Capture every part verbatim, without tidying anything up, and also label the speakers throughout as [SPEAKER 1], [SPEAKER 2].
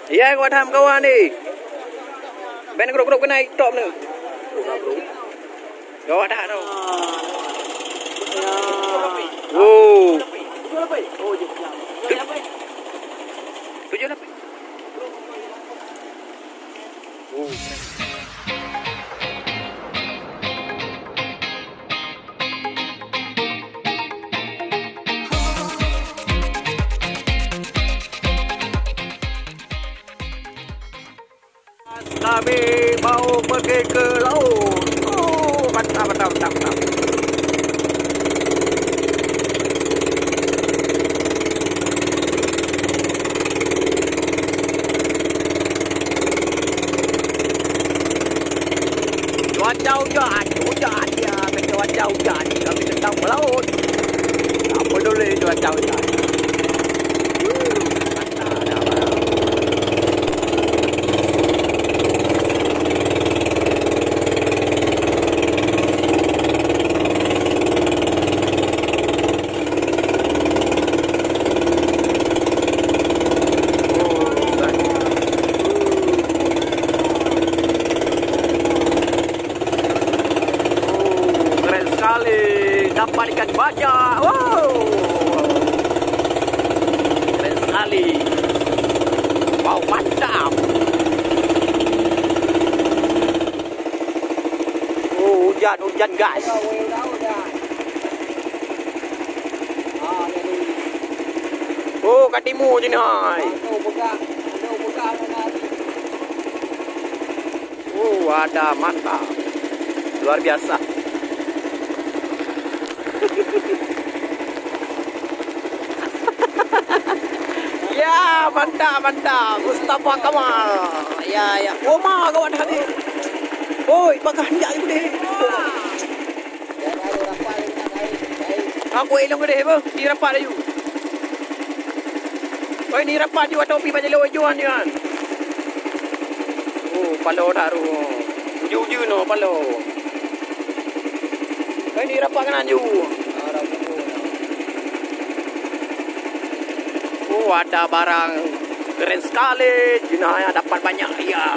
[SPEAKER 1] Iya, gua tham kawan ni. Ben grup-grup kena top ni. Gawat dah tu. Oh. Tujuh apa? Oh. Kami mau pergi ke laut. Oh, mantap, mantap, mantap, mantap. Cuaca hujan, hujan ya, cuaca hujan. Kami sedang melaut. Tak peduli cuaca hujan. Dapat ikan banyak. Wow. Keren sekali. Wow, mantap. Oh, hujan, hujan guys. Oh, katimu je ni hai. Oh, ada mantap. Luar biasa. Ya, mantap, mantap. Mustafa Kamal. Ya, ya. Oh, mah kawan tadi. Oi, bagah hendak ibu deh. Aku elong deh, bo. Di rapat ayu. Oi, ni rapat juga topi pada lo juan juan. Oh, palo daru. Ju-ju no palo. Oi, ni rapat kan ju. Oh, ada barang keren sekali. Jinaya dapat banyak ya.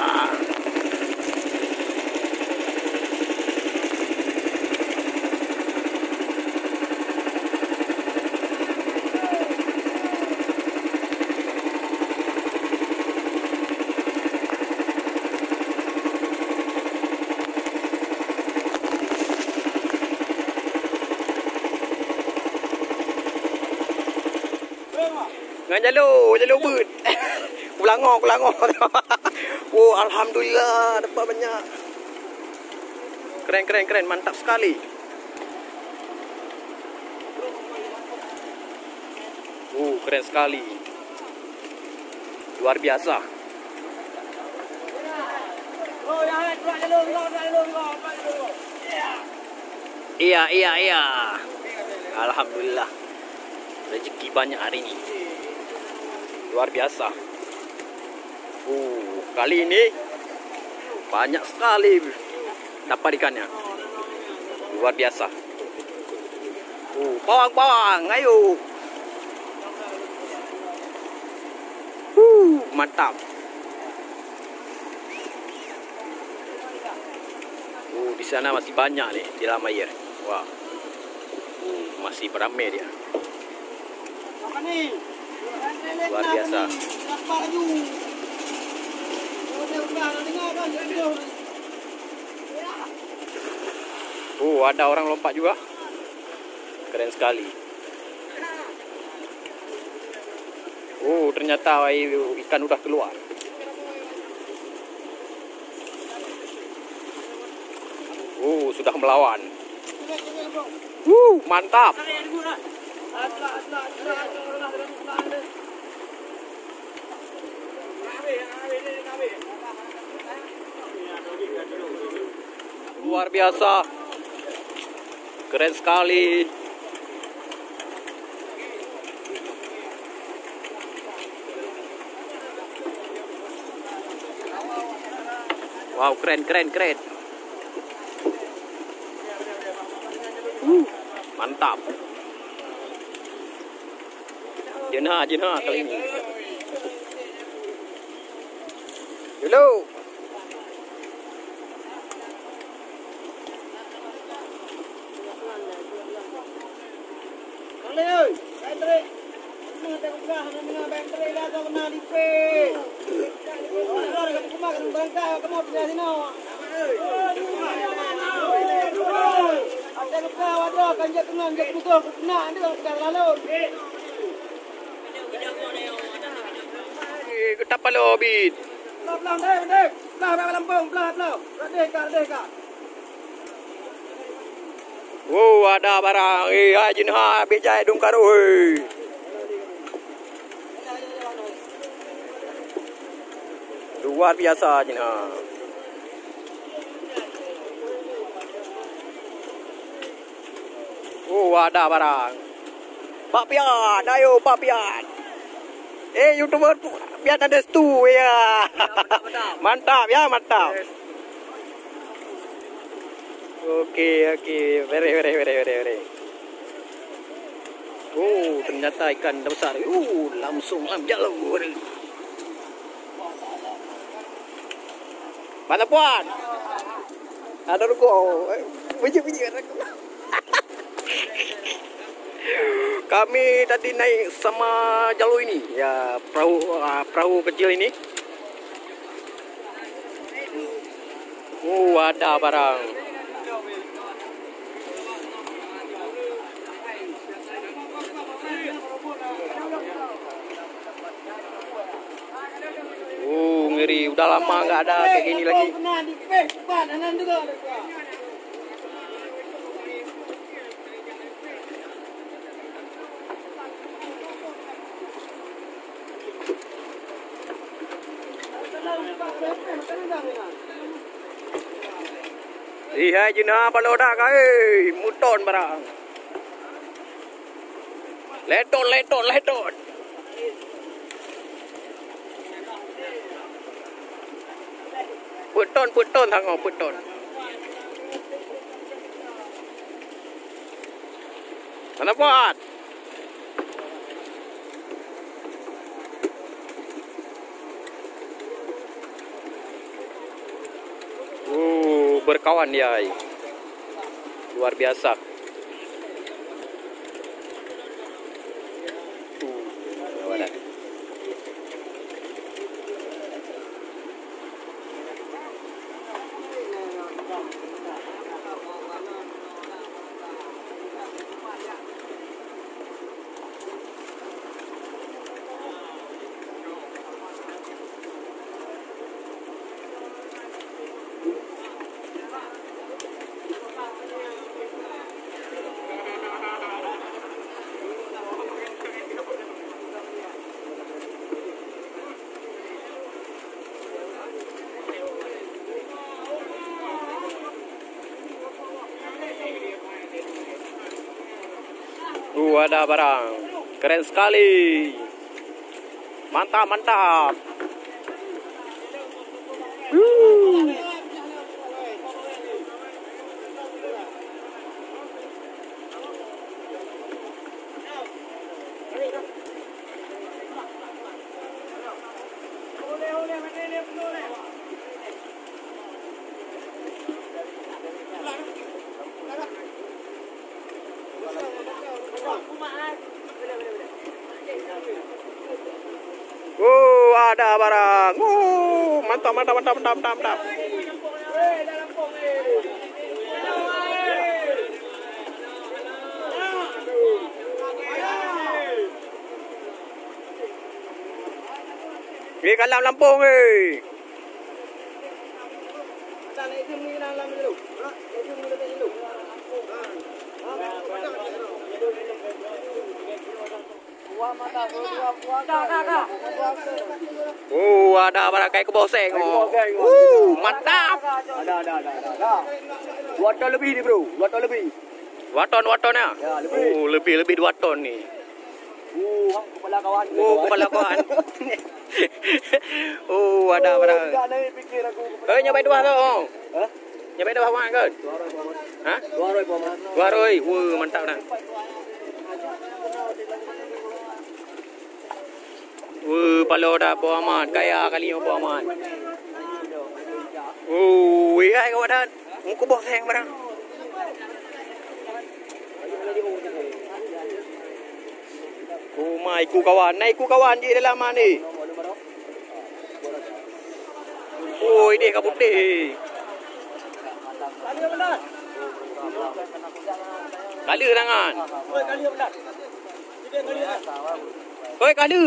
[SPEAKER 1] Ngan jalur, jalur bird. Kulangor, kulangor. Oh, alhamdulillah dapat banyak. Keren, keren, keren, mantap sekali. Oh, keren sekali. Luar biasa. Iya, iya, iya. Alhamdulillah. Rezeki banyak hari ini. Luar biasa. Uh, kali ini banyak sekali dapat ikannya. Luar biasa. Uh, bawang-bawang, ayo. Uh, mantap. Uh, di sana masih banyak nih di dalam air. Wah. Uh, masih beramai dia. Luar biasa. Oh, ada orang lompat juga. Keren sekali. Oh, ternyata ikan udah keluar. Oh, sudah melawan. Uh, mantap. Luar biasa. Keren sekali. Wow, keren, keren, keren. Uh, mantap. Jenah, jenah kali ini. Dulu. Kali ơi, bateri. Mana tengok belah, mana bateri dah tu kena lipet. Kalau ada kamu makan berangkai, kamu punya sini. Ada luka, ada kanjak kena, kanjak musuh kena, ini kalau sudah lalu. Kita perlu bit. Belah, belah, belah, belah, belah, belah, Lampung, belah, belah, Radeka, Radeka. Oh, ada barang. Eh, hajin ha, bijai dungkar, oi. Luar biasa hajin ha. Oh, ada barang. Pak Pian, ayo Pak Pian. Eh, YouTuber Pian ada stu ya. Mantap ya, mantap. Oke, oke. Very, very, very, very, very. Oh, ternyata ikan besar. Uh, langsung ambil jalur. Mana Puan? Ada ruko. Biji-biji. Kami tadi naik sama jalur ini, ya perahu uh, perahu kecil ini. Oh, ada barang. Oh, ngeri. Udah lama nggak ada kayak gini lagi. Iya, jina paloda kai, muton barang. Leton, leton, leton. Puton, puton, thango, puton. Mana buat? Uh, berkawan dia. Luar biasa. Uh, ada. Uh, ada barang. Keren sekali. Mantap, mantap. Uh. Oh, ada barang. Oh, mantap, mantap, mantap, mantap, mantap, mantap. Ini kalam Lampung eh. Oh, ada barang kayak keboseng. Uh, mantap.
[SPEAKER 2] Ada, ada, ada, ada. Dua ton lebih ni bro, dua ton lebih.
[SPEAKER 1] Dua ton, dua ton ya?
[SPEAKER 2] Ya, lebih.
[SPEAKER 1] Oh, lebih, lebih dua ton nih.
[SPEAKER 2] Uh, kepala kawan.
[SPEAKER 1] Oh, kepala kawan. Oh, ada barang.
[SPEAKER 2] Tidak naik fikir aku.
[SPEAKER 1] Eh, nyobain dua tu.
[SPEAKER 2] Hah?
[SPEAKER 1] Nyobain dua kawan kan? Hah?
[SPEAKER 2] Dua roi paman.
[SPEAKER 1] Dua roi. Wah, mantap dah. Wah, palo dah Puan Ahmad. Kaya kali ni Puan Ahmad. Oh, hai kawan dah. Muka boseng barang. Oh my, ku kawan. Naik ku kawan je dalam mana ni. Oh, ini kabut deh. Kala tangan.
[SPEAKER 2] Oi, kali benar. Dia kali.
[SPEAKER 1] Oi, kala.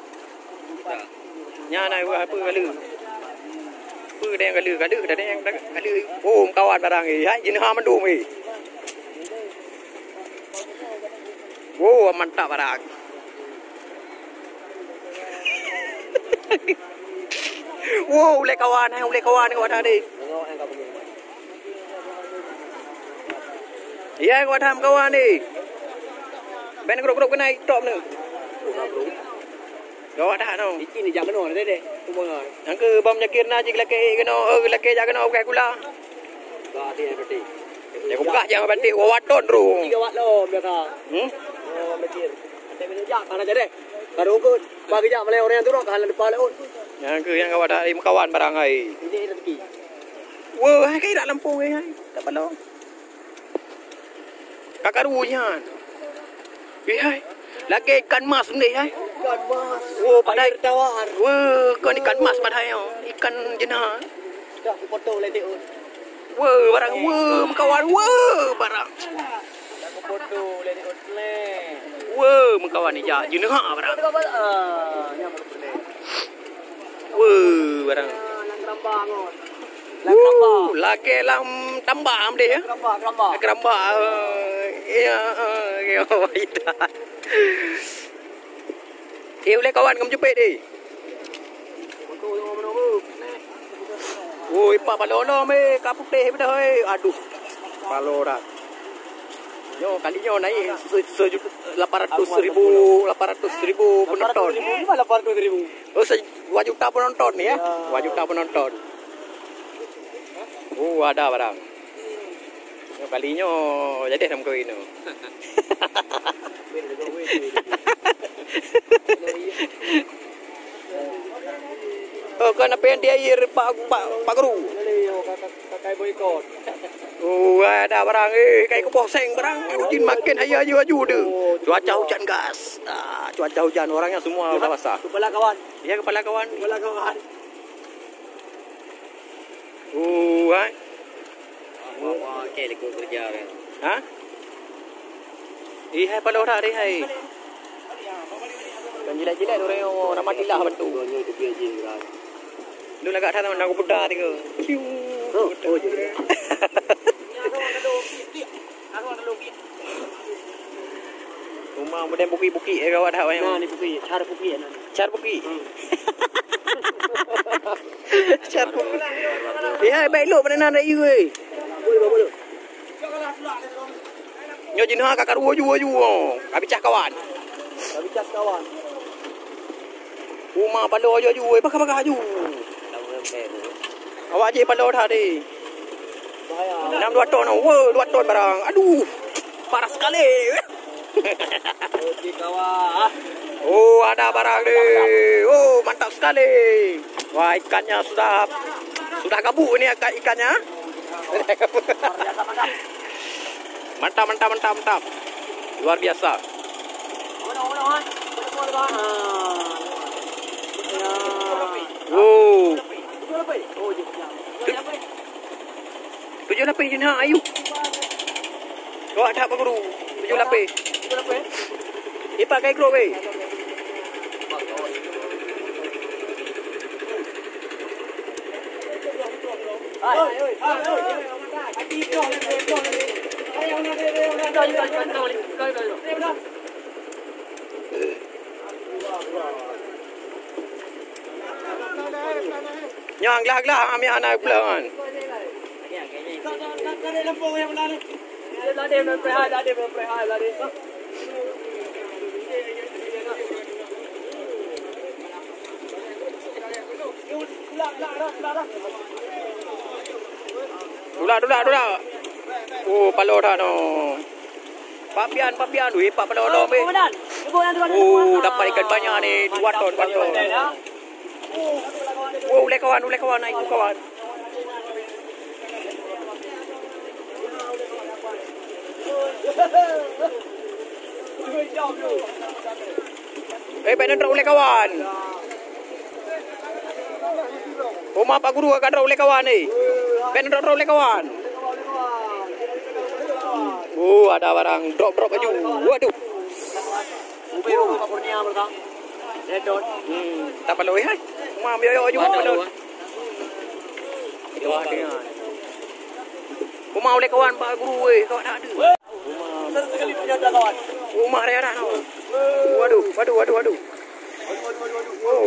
[SPEAKER 1] Nya nai apa kala? Apa dia kala? Kala dah dia kala. Oh, kawan barang ni. Hai, jenis ha mandum ni. Wow, mantap barang. Wow, boleh kawan, hai boleh kawan ni kawan tadi. Ya, kawan ham kawan ni. Ben grup-grup kena top ni. Kawan dah no.
[SPEAKER 2] Iki ni jak kena deh deh. Kumang.
[SPEAKER 1] Yang ke bam nyakir na jik laki kena, eh laki jak kena pakai gula.
[SPEAKER 2] Ba dia berarti.
[SPEAKER 1] Ya aku buka jangan bantik waton bro.
[SPEAKER 2] Tiga watt lo mereka.
[SPEAKER 1] Hmm?
[SPEAKER 2] Oh, betul. Ada minum jak kana jadi. Baru ke bagi jak malai orang yang turun kanan depan leun.
[SPEAKER 1] Yang ke yang kawan dah kawan barang ai.
[SPEAKER 2] Ini rezeki.
[SPEAKER 1] Wah, hai kai dak Lampung ai hai. Tak pandang. Kakak ruyan. Eh hai. Lagi ikan mas ni hai.
[SPEAKER 2] Ikan mas.
[SPEAKER 1] Oh, padai
[SPEAKER 2] tawar.
[SPEAKER 1] wah, kau ikan mas padai yo. Ikan jenah.
[SPEAKER 2] Dah aku foto le dia.
[SPEAKER 1] Wah, barang wah, kawan wah, barang.
[SPEAKER 2] Dah aku foto le dia le.
[SPEAKER 1] Wah, kawan ni ja jenah barang.
[SPEAKER 2] Ah, nya mau le.
[SPEAKER 1] Wah, barang.
[SPEAKER 2] Lang keramba ngon. Lang keramba.
[SPEAKER 1] Lagi lam tambah am dia.
[SPEAKER 2] Keramba, keramba.
[SPEAKER 1] Keramba. Ya, ya, ya. Eh, boleh kawan kamu jepit ni.
[SPEAKER 2] Foto yang mana bu?
[SPEAKER 1] Oi, pak balolo me, kapuk teh betul hei. Aduh. Balora. Yo, kalinya naik sejuta lapan ratus ribu, lapan ratus ribu penonton.
[SPEAKER 2] Gimana lapan ratus ribu?
[SPEAKER 1] Oh, dua juta penonton ni ya. dua juta penonton. Oh, ada barang. Yo, kalinya jadi dalam kau ini. Oh, kena pen dia air pak pak pak guru.
[SPEAKER 2] Kakai boykot.
[SPEAKER 1] Oh, ada barang eh kayak keposeng barang. Rutin makin ayo ayo aju deh. Cuaca hujan gas. Ah, cuaca hujan orangnya semua udah basah.
[SPEAKER 2] Kepala kawan.
[SPEAKER 1] Ya kepala kawan.
[SPEAKER 2] Kepala kawan.
[SPEAKER 1] Oh, ah.
[SPEAKER 2] Wah, wah, kayak lekuk kerja kan.
[SPEAKER 1] Hah? Eh, hai pada orang ni hai. Kan jilat-jilat orang yang nama tilah bantu.
[SPEAKER 2] Itu dia je kan.
[SPEAKER 1] Lu lagak dah nak budak tiga.
[SPEAKER 2] Oh, oh je.
[SPEAKER 1] Rumah model bukit-bukit eh kawat dah
[SPEAKER 2] Nah, ni bukit, cara bukit ni.
[SPEAKER 1] Car bukit. Car bukit. Eh, hai baik lu pada nak you eh.
[SPEAKER 2] Boleh, boleh.
[SPEAKER 1] Nyo jinha kakak ruo ju ju. Abi cah kawan.
[SPEAKER 2] Tapi cas kawan.
[SPEAKER 1] Rumah palo ju ju, bakar-bakar ju. Awak je palo dah ni.
[SPEAKER 2] Bahaya.
[SPEAKER 1] Enam dua ton, wah dua ton barang. Aduh, parah sekali.
[SPEAKER 2] Okey kawan.
[SPEAKER 1] Oh, ada barang ni. Oh, mantap sekali. Wah, ikannya sudah sudah kabur ni ikan ikannya. Mantap, mantap, mantap, mantap. Luar biasa. Oh. Tujuh lapis je nak, ayu. Kau ada apa guru? Tujuh lapis. Dia pakai grup eh.
[SPEAKER 2] Hai, hai, oi. Hai, oi. Ati itu, itu. Ayo, nak dia, dia, nak dia, nak dia, nak dia.
[SPEAKER 1] Yang gelah-gelah ambil anak pula kan.
[SPEAKER 2] Ada lampu yang mana ni? Dah dia berperah, dah dia berperah, dah dia.
[SPEAKER 1] Dula, dula, dula. Oh, palo dah no. Papian, papian. Wih, pak palo dah. Oh, dapat ikan banyak ni. Dua ton, dua ton. Oh, boleh kawan, boleh kawan. Naik kawan. Eh, pengen drop oleh kawan. Rumah Pak Guru akan drop oleh kawan ni. Pengen drop oleh kawan. Oh, ada barang drop-drop baju. Waduh. Hmm, tak perlu eh. Mam yo yo juga perlu. Yo ada. Rumah oleh kawan Pak Guru eh, kawan ada.
[SPEAKER 2] Rumah sekali punya ada kawan.
[SPEAKER 1] Rumah dia ada. Waduh, waduh, waduh, waduh. Oh.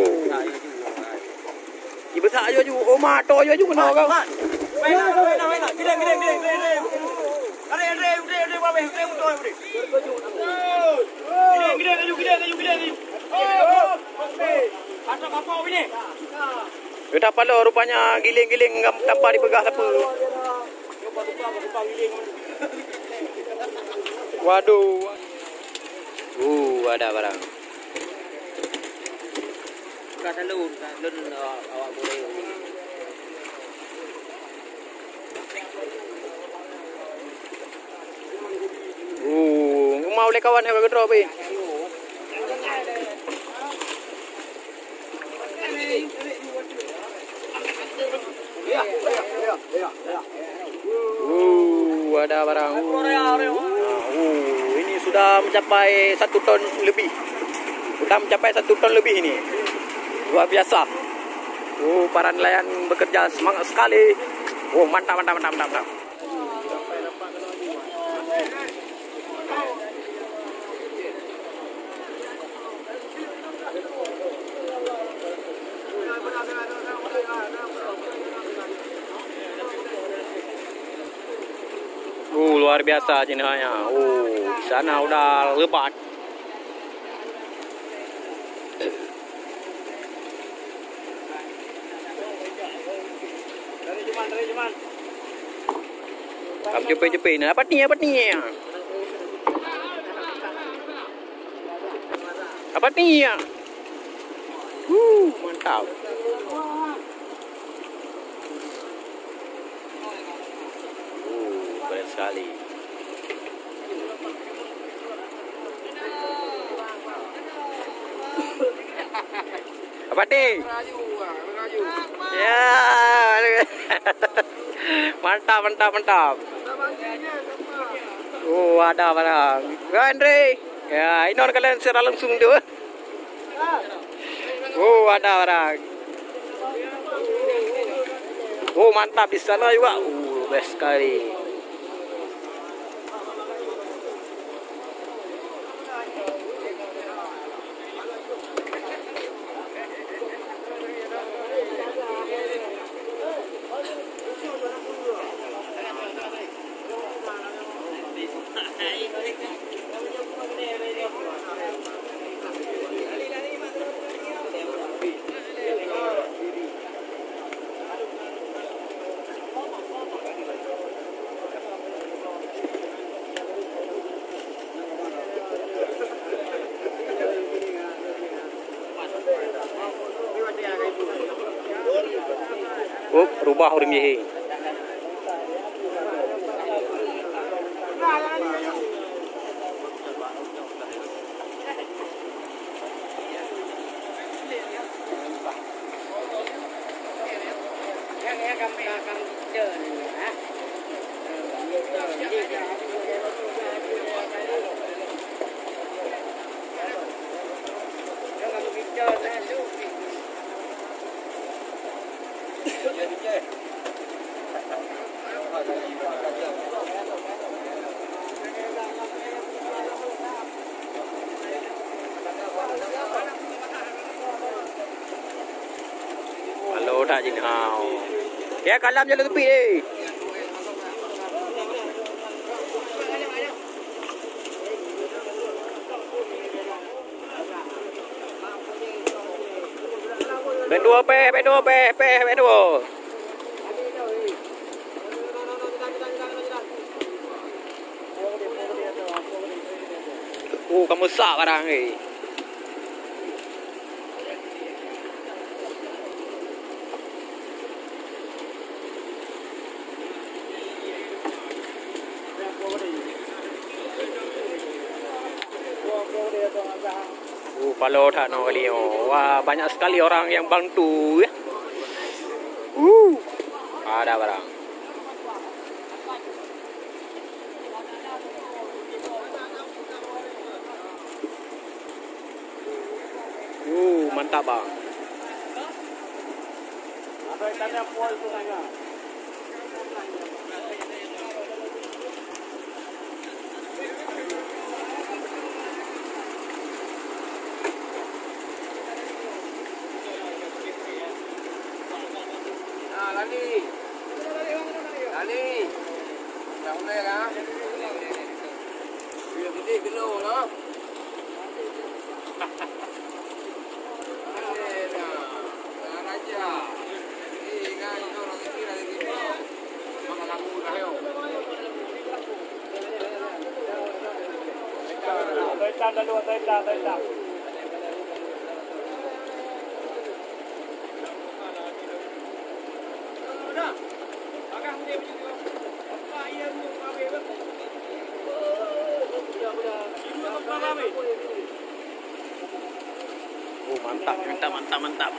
[SPEAKER 1] Ibu tak aja juga. Oh, mak to aja juga kena kau.
[SPEAKER 2] Main nak, main nak, main nak. Gila, gila, gila, gila. Ada, ada, ada, ada, apa, ada, ada, betul, ada. Gila, gila, gila, gila, gila, gila. Oh, ada apa ini?
[SPEAKER 1] Dia tak pala rupanya giling-giling tanpa dipegang siapa. Waduh. Uh, ada barang.
[SPEAKER 2] Kata lu, kata lu awak boleh.
[SPEAKER 1] Uh, mau oleh kawan yang drop eh. Uh, ada barang. Uh, ini sudah mencapai satu ton lebih. Sudah mencapai satu ton lebih ini. Luar biasa. Oh, para nelayan bekerja semangat sekali. Oh, mantap, mantap, mantap, mantap. Oh, luar biasa jenahnya. Oh, di sana udah lebat. Kamu jepit-jepit ni. Apa ni? Apa ni? Apa ni? Uh, mantap. Uh, berat sekali. Apa ni? Ya. Mantap, mantap, mantap. Oh, ada barang. Andre. Ya, ini orang kalian secara langsung tu. Oh, ada barang. Oh, mantap di sana juga. Uh, best sekali. Oh, rubah orang ni. Halo dah jin hao. Ya kalam je tepi ni. Ben dua pe, ben dua pe, pe, ben dua. Oh, kamu sak barang ni. Uh, Palorat no kali oh. Wah, banyak sekali orang yang bantu ya. Uh, ada barang. Uh, mantap bang.
[SPEAKER 2] Ada tanda pol tu sana. Ah, lali. Lali. Dah mulai kan? Biar gede kena lah. Tanda dulu, tanda, tanda.
[SPEAKER 1] Oh, mantap, mantap, mantap, mantap.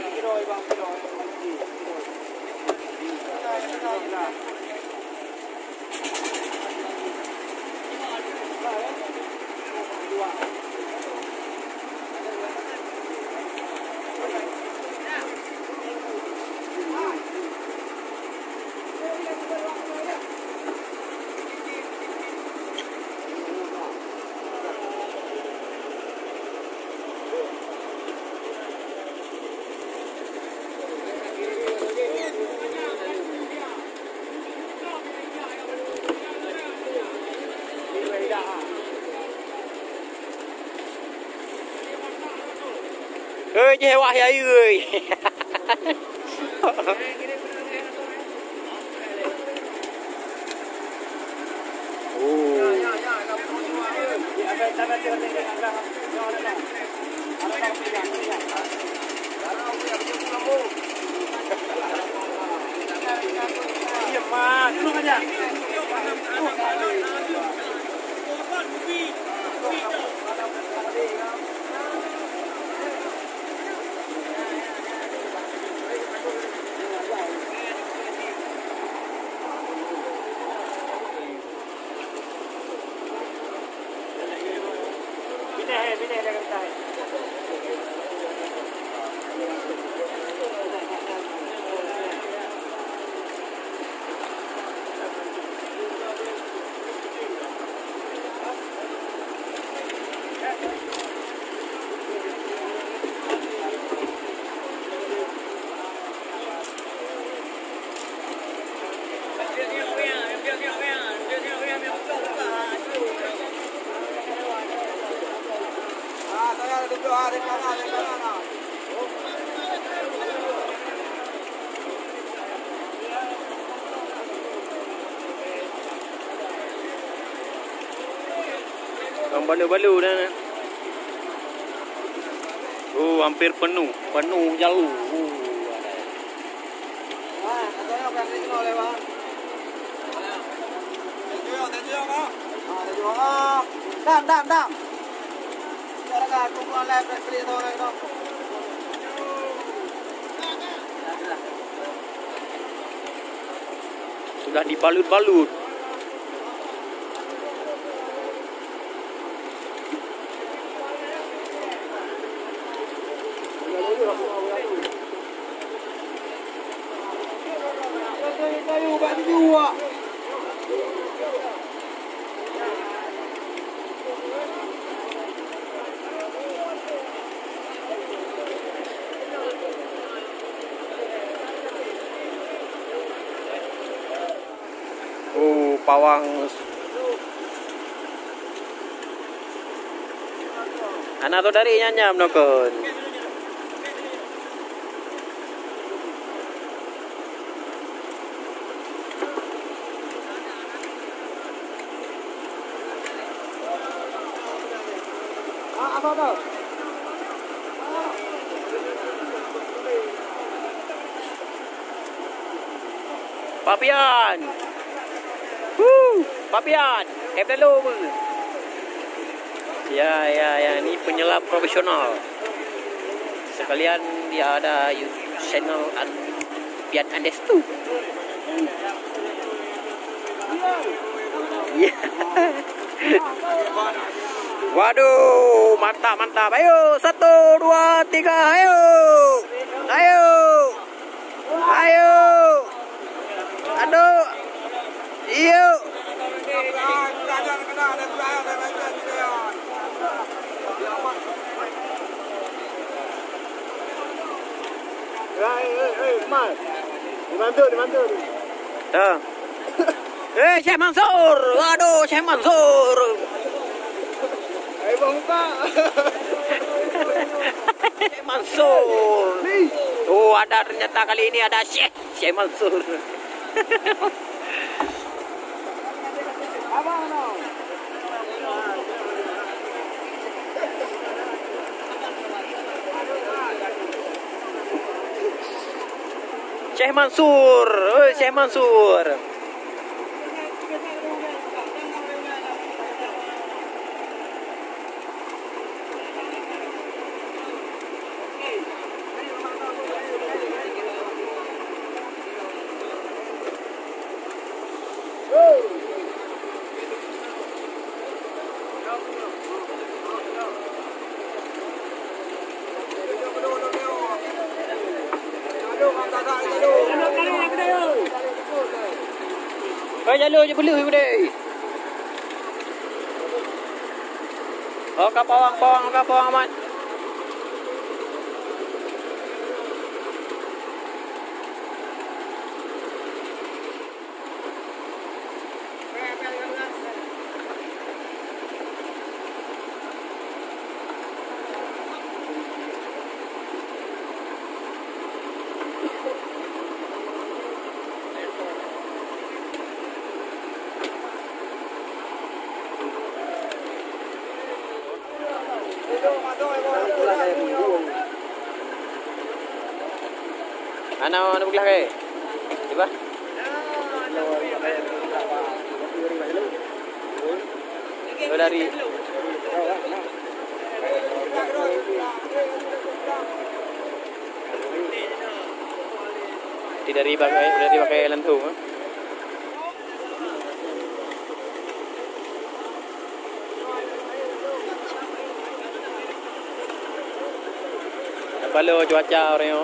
[SPEAKER 1] Ơi chứ heo ai ấy ơi. Yang balu-balu dah. Oh, hampir penuh, penuh jauh. Oh, ada.
[SPEAKER 2] Ah, katanya kan ini mau lewat. Tujuh, tujuh kau. Ah, tujuh kau. Dam, dam, dam. Sekarang kan kumpulan lep beli tu orang tu.
[SPEAKER 1] Sudah dibalut-balut.
[SPEAKER 2] Kayu batu dua.
[SPEAKER 1] Oh, pawang. Anak tu dari nyanyam nokon.
[SPEAKER 2] Apa apa?
[SPEAKER 1] Papian. Woo, Papian. Heb dulu. Ya, ya, ya, ini penyelam profesional. Sekalian dia ada YouTube channel an Pian Andes tuh. Ya. Waduh, mantap, mantap. Ayo, satu, dua, tiga, ayo. Ayo. Ayo. Aduh. Iyo.
[SPEAKER 2] Hei, hei, hei, Mas. Dibantu, dibantu.
[SPEAKER 1] Tuh. Eh, Syekh Mansur. Waduh, Syekh Mansur.
[SPEAKER 2] Hei, bongka.
[SPEAKER 1] Syekh Mansur. Oh, ada ternyata kali ini ada Syekh Syekh Mansur.
[SPEAKER 2] Abang no.
[SPEAKER 1] Syekh Mansur. Oh, Syekh Mansur. Kau jalur je belu gede. Oh, kau pawang, pawang, kau pawang aman. Ano, ano maglaki? Diba? So, dari Di dari pakai dari pakai lentung. Apa lo cuaca orangnya?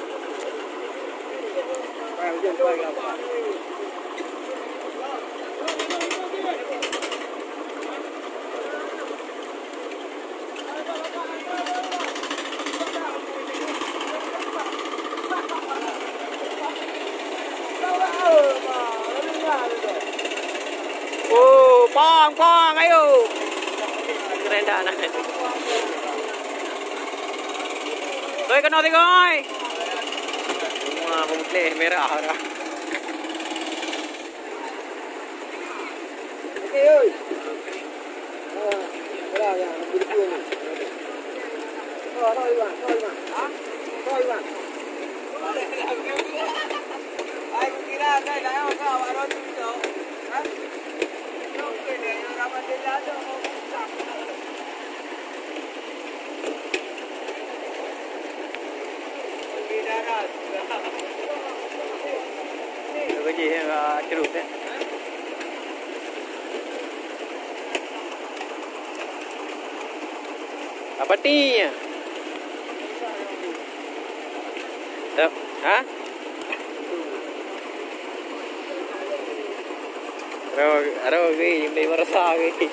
[SPEAKER 1] Oh, pong, pong, ayo. Keren dah anak. Tôi cái nó thì coi. Mà bông lê merah dah.
[SPEAKER 2] Okey oi. Oh, berapa ya? Bulu ni. Oh, no Iwan, no Iwan. Ha? No Iwan. Ai kira ada dah apa awak tu tu. Ha? Okey deh, orang ada ada.
[SPEAKER 1] Cái gì là chụp đấy. Apa ni? Được, hả? Rồi, rồi cái gì đi mà sao cái?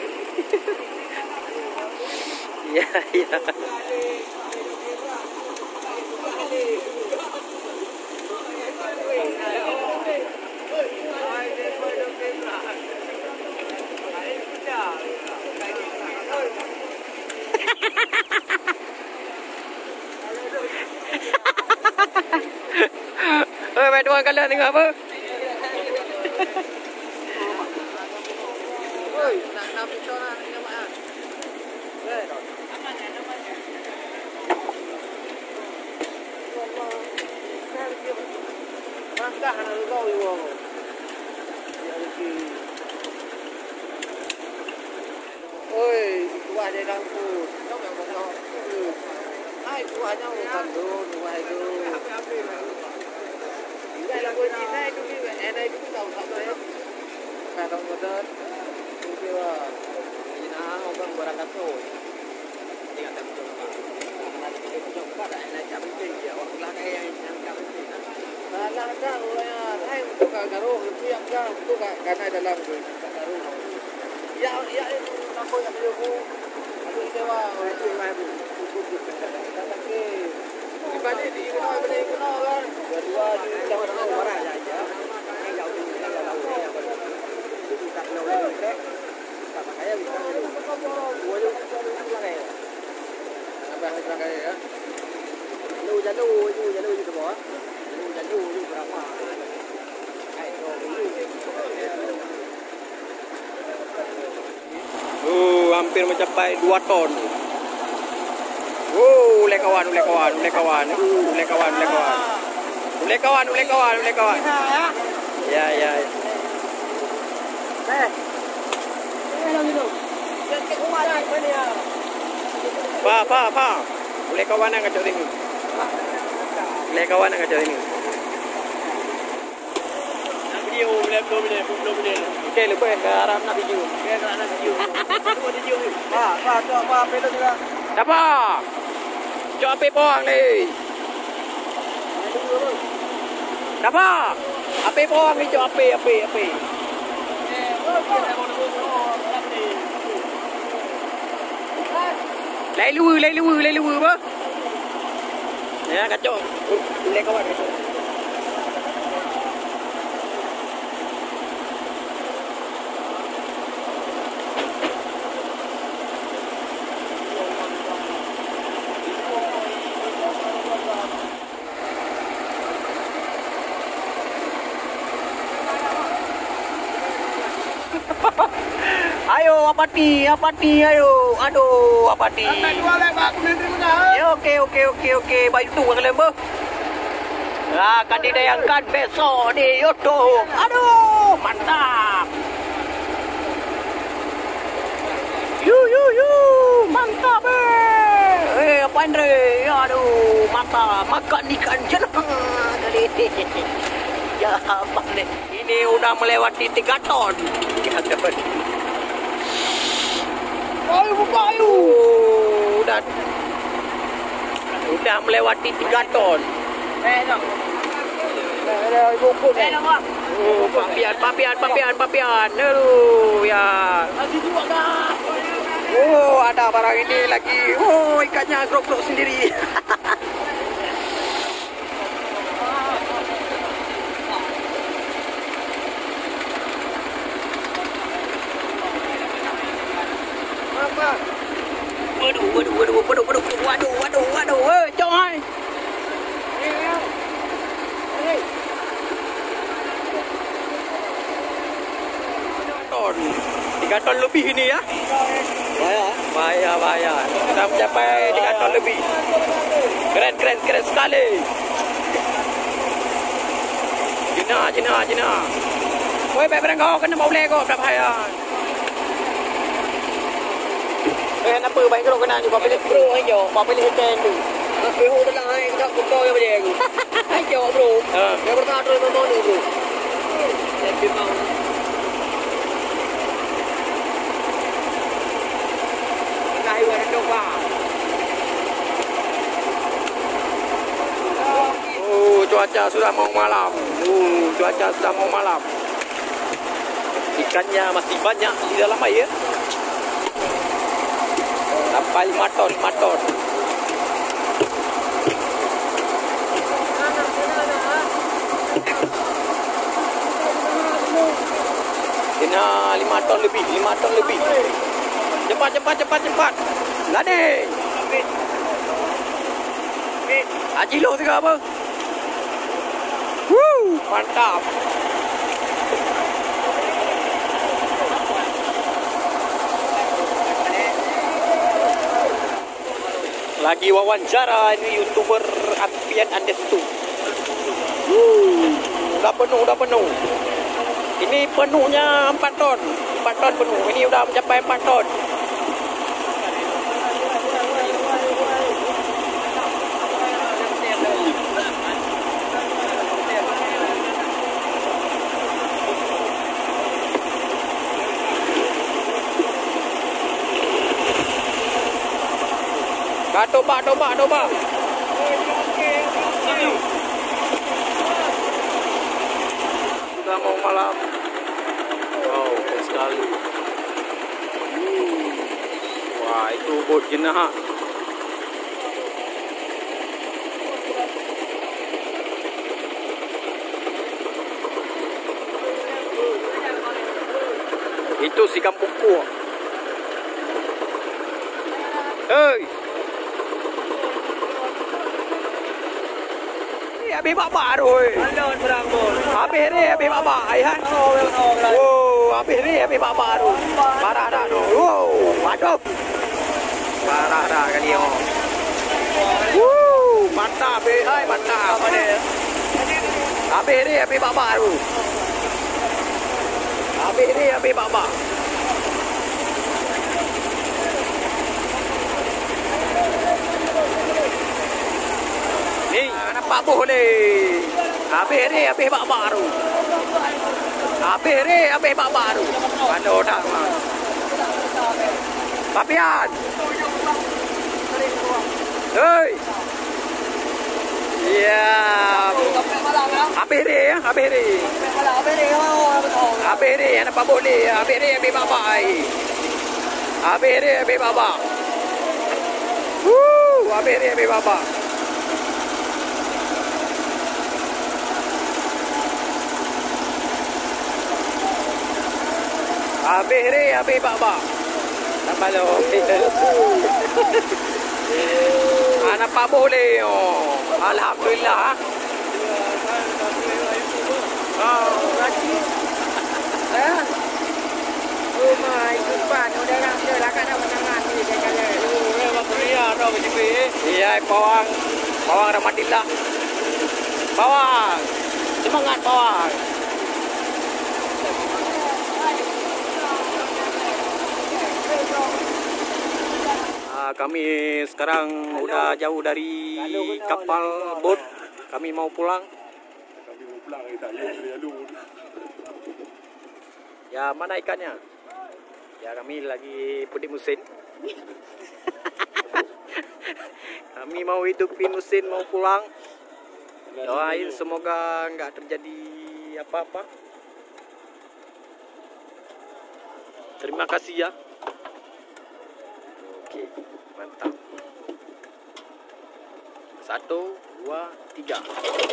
[SPEAKER 1] Dạ, dạ. Ơi, mày đuổi con lên đi ngập ơi.
[SPEAKER 2] Oi, nak nak picture nak dengan mak. Eh. Mantap nak kau iwo. Oi, buah dia rambut. Kau yang mau hai buahnya bukan dun, buah itu. Ini lagu Cina itu ni, enak itu tahu tak ya? Kalau modern, itu lah. Cina orang berangkat tu. Dia kata betul apa? Nanti kita punya apa dah? Nak cakap betul dia. Orang lain yang yang cakap betul. Nah, dah orang lain tu kan garuh, tu yang kan tu kan karena dalam tu garuh. Ya, ya itu nak yang dia bu. Aduh itu wah, itu yang bu. Ibadi di mana ibadi di mana kan? Dua di jauh-jauh orang aja. Yang jauh di yang jauh yang ber. Itu kita jauh lebih dek. Tak pakai bisa. Dua jauh itu lagi. Sampai hari terakhir ya. Lu jalu, lu jalu di bawah. Lu jalu lu berapa? Ayo dulu.
[SPEAKER 1] Uh, hampir mencapai dua ton. Wow, ulek kawan, ulek kawan, ulek kawan, uh, ulek kawan, ulek kawan, ulek kawan, ulek kawan, ulek kawan. Ya, ya.
[SPEAKER 2] Eh, ini lagi tu. Kita kuat lagi mana ya?
[SPEAKER 1] Pa, pa, pa. Ulek kawan nak kacau ini. Ulek kawan nak kacau ini.
[SPEAKER 2] Nak video, boleh belum boleh, belum boleh.
[SPEAKER 1] Okay, lepas ke arah nak video.
[SPEAKER 2] Ke arah nak video. Tu ada video. Pa, pa, tu apa? Pedo juga.
[SPEAKER 1] Apa? Jom api pohang ni. Apa? Api pohang ni, jom api, api, api. Lai luar, lai luar, lai luar apa? Ya, kacau. Boleh kawan kacau. Ayo apati, apati, ayo. Aduh, apati.
[SPEAKER 2] Nak dua lek bak menteri mana?
[SPEAKER 1] Ya, okey, okey, okey, okey. Baik tu kalau lembu. Ah, akan didayangkan besok di YouTube. Aduh, mantap. Yu, yu, yu, mantap eh. Eh, apa Andre? Aduh, mantap. Makan ikan jenah kali ini. Ya, apa ni? Ini udah melewati tiga ton. Tiga ton.
[SPEAKER 2] Ayo buka ayo.
[SPEAKER 1] Udah Udah melewati tiga ton.
[SPEAKER 2] Eh, nak. Eh, dah buku ni. Eh, nak.
[SPEAKER 1] Oh, papian, papian, papian, papian. Aduh, ya.
[SPEAKER 2] Lagi juga dah.
[SPEAKER 1] Oh, ada barang ini lagi. Oh, ikannya grok-grok sendiri. Waduh, waduh, waduh, waduh, waduh, waduh, waduh, waduh, eh, coy. Ton, tiga ton lebih ini ya.
[SPEAKER 2] Bahaya.
[SPEAKER 1] Bahaya, bahaya. Sudah mencapai tiga ton lebih. Keren, keren, keren sekali. Jina, jina, jina. Woi, baik berang kau kena boleh kau bahaya. Eh, apa baik kalau kena juga pilih bro ayo, bawa pilih stand tu.
[SPEAKER 2] Aku hu dalam hai tak buka yang boleh aku. Ayo bro.
[SPEAKER 1] Ha.
[SPEAKER 2] Yang pertama tu memang ni bro. Lebih mau. Naik warna coba.
[SPEAKER 1] Oh, cuaca sudah mau malam. Oh, cuaca sudah mau malam. Ikannya masih banyak di dalam air. Sampai lima ton, lima ton. Kena lima ton lebih, lima ton lebih. Cepat, cepat, cepat, cepat. Lade. Haji lo juga apa? Woo, mantap. Lagi wawancara ini YouTuber Apian Andestu. Uh, udah penuh, udah penuh. Ini penuhnya empat ton. empat ton penuh. Ini udah mencapai empat ton. Ah, tombak, tombak, tombak. Sudah mau malam. Wow, keren sekali. Wah, itu bot jenah. Itu si kampungku. Hei. Ni habis babak tu.
[SPEAKER 2] Alon berangkul.
[SPEAKER 1] Habis ni habis babak ai han.
[SPEAKER 2] Oh, oh,
[SPEAKER 1] Oh, habis ni habis babak tu. Parah dah tu. Wow, mantap. Parah dah kali oh. Woo, mantap eh. Hai, mantap ni. Habis ni habis babak tu. Habis ni habis babak. Ni, nampak buh ni. Habis ni habis babak tu. Habis ni habis babak tu. Mana dah. Papian. Hei. Ya. Habis ni ya, habis ni. Habis ni yang nampak buh ni. Habis ni habis babak ai. Habis ni habis babak. Woo, habis ni habis babak. Habis ni habis babak. Nampak lo. Ah, nampak boleh. Oh. Alhamdulillah. Oh, lagi. Eh. Oh my god, udah nak dia lah kat nama-nama ni dia kata. Oh, memang beria dah macam ni. Iya, pawang. Pawang Rahmatillah. Pawang. Semangat pawang. Kami sekarang udah jauh dari kapal bot. Kami mau pulang.
[SPEAKER 3] Kami mau pulang tak lalu.
[SPEAKER 1] Ya, mana ikannya? Ya, kami lagi pedik mesin. Kami mau hidupin mesin, mau pulang. Doain semoga nggak terjadi apa-apa. Terima kasih ya. Oke, mantap. Satu, dua, tiga.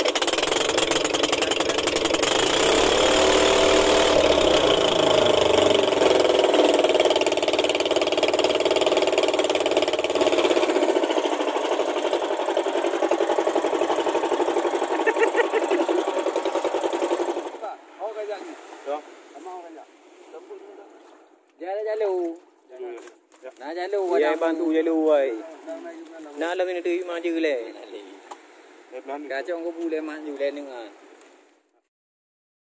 [SPEAKER 1] Jalan-jalan. Nak jalan pada ya, bantu jalan wai. Nak lah kena terima je le. Kacau kau boleh maju le dengan.